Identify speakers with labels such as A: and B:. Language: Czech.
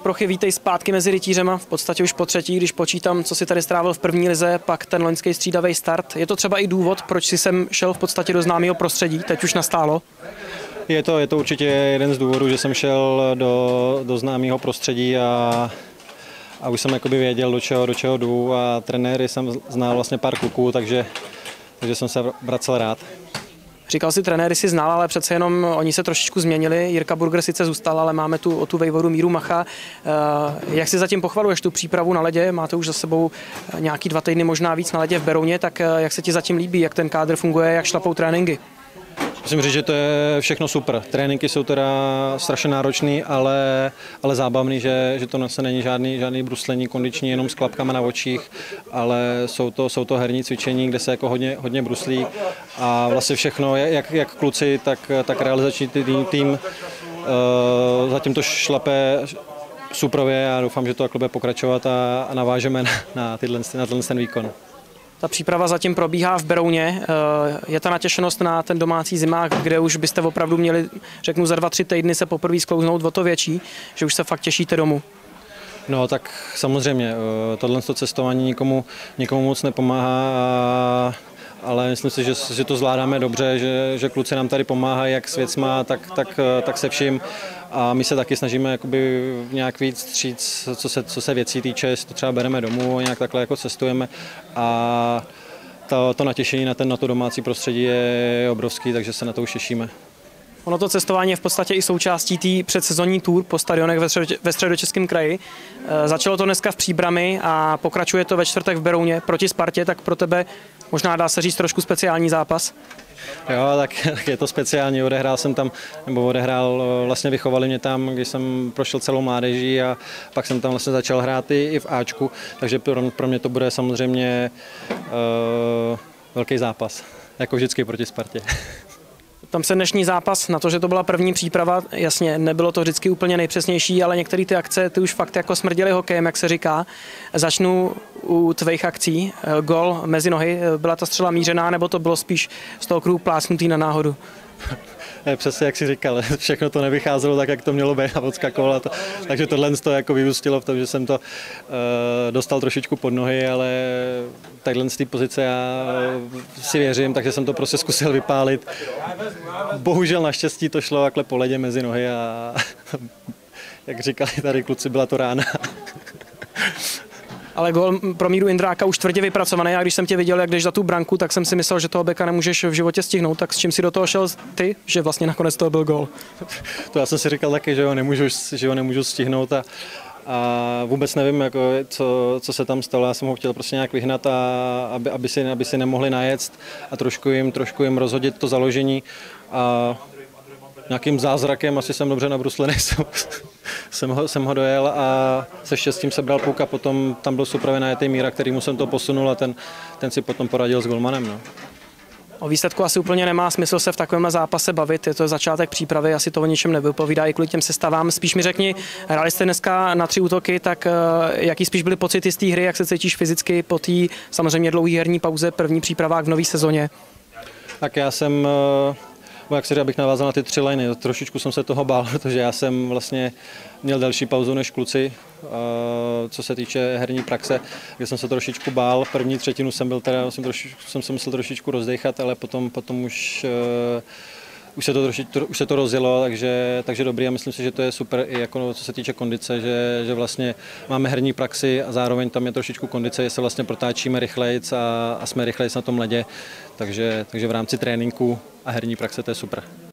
A: Prochy, vítej zpátky mezi rytířema, v podstatě už po třetí, když počítám, co si tady strávil v první lize, pak ten loňský střídavý start. Je to třeba i důvod, proč si sem šel v podstatě do známého prostředí, teď už nastálo?
B: Je to určitě jeden z důvodů, že jsem šel do známého prostředí a už jsem jakoby věděl, do čeho jdu, a trenéry jsem znal vlastně pár kluků, takže jsem se vracel rád.
A: Říkal si, trenéry si znal, ale přece jenom oni se trošičku změnili. Jirka Burger sice zůstal, ale máme tu o tu vejvodu Míru Macha. Jak si zatím pochvaluješ tu přípravu na ledě? Máte už za sebou nějaký 2 týdny, možná víc na ledě v Berouně, tak jak se ti zatím líbí, jak ten kádr funguje, jak šlapou tréninky?
B: Musím říct, že to je všechno super. Tréninky jsou teda strašně náročný, ale zábavný, že to se není žádný bruslení kondiční jenom s klapkama na očích, ale jsou to herní cvičení, kde se jako hodně bruslí, a vlastně všechno, jak kluci, tak realizační tým zatím to šlape suprově, a doufám, že to takhle bude pokračovat a navážeme na ten výkon.
A: Ta příprava zatím probíhá v Berouně. Je ta natěšenost na ten domácí zimák, kde už byste opravdu měli, řeknu, za 2-3 týdny se poprvé sklouznout, o to větší, že už se fakt těšíte domů?
B: No tak samozřejmě, tohle cestování nikomu moc nepomáhá, ale myslím si, že to zvládáme dobře, že kluci nám tady pomáhají jak s věcma, tak se vším, a my se taky snažíme jakoby nějak víc vstříc, co se věcí týče, to třeba bereme domů, nějak takhle jako cestujeme, a to natěšení na to domácí prostředí je obrovský, takže se na to už těšíme.
A: Ono to cestování je v podstatě i součástí té předsezonní tour po stadionech ve Středočeském kraji. Začalo to dneska v Příbrami a pokračuje to ve čtvrtek v Berouně proti Spartě, tak pro tebe možná dá se říct trošku speciální zápas.
B: Jo, tak je to speciální, vlastně vychovali mě tam, když jsem prošel celou mládeží, a pak jsem tam vlastně začal hrát i v Ačku, takže pro mě to bude samozřejmě velký zápas, jako vždycky proti Spartě.
A: Tam se dnešní zápas, na to, že to byla první příprava, jasně, nebylo to vždycky úplně nejpřesnější, ale některé ty akce, ty už fakt jako smrděly hokejem, jak se říká. Začnu u tvých akcí. Gól mezi nohy, byla ta střela mířená, nebo to bylo spíš z toho kruhu plásnutý na náhodu?
B: Přesně jak jsi říkal, všechno to nevycházelo tak, jak to mělo být, a odskakovalo to. Takže tohle to jako vyústilo v tom, že jsem to dostal trošičku pod nohy, ale takhle z té pozice já si věřím, takže jsem to prostě zkusil vypálit. Bohužel naštěstí to šlo takhle po ledě mezi nohy, a jak říkali tady kluci, byla to rána. Ale gól pro Míru Indráka už tvrdě vypracovaný, a když jsem tě viděl, jak jdeš za tu branku, tak jsem si myslel, že toho beka nemůžeš v životě stihnout. Tak s čím si do toho šel ty, že vlastně nakonec to byl gól? To já jsem si říkal taky, že ho nemůžu stihnout, a vůbec nevím, jako, co se tam stalo. Já jsem ho chtěl prostě nějak vyhnat, aby si nemohli najet, a trošku jim rozhodit to založení, a nějakým zázrakem, asi jsem dobře nabruslený, jsem ho dojel, a se štěstím sebral puk, a potom tam byl super najetý Míra, kterýmu jsem to posunul, a ten si potom poradil s golmanem. No.
A: O výsledku asi úplně nemá smysl se v takovémhle zápase bavit, je to začátek přípravy, asi to o ničem nevypovídá i kvůli těm sestavám. Spíš mi řekni, hráli jste dneska na 3 útoky, tak jaký spíš byly pocity z té hry, jak se cítíš fyzicky po té samozřejmě dlouhé herní pauze, první přípravách v nové sezóně?
B: Tak já jsem... Jak si říct, abych navázal na ty 3 liny, trošičku jsem se toho bál, protože já jsem vlastně měl delší pauzu než kluci, co se týče herní praxe, kde jsem se trošičku bál. První třetinu jsem se musel trošičku rozdechat, ale potom už se to rozjelo, takže dobrý, a myslím si, že to je super i jako co se týče kondice, že vlastně máme herní praxi a zároveň tam je trošičku kondice, že se vlastně protáčíme rychlejc a jsme rychlejc na tom ledě, takže v rámci tréninku a herní praxe to je super.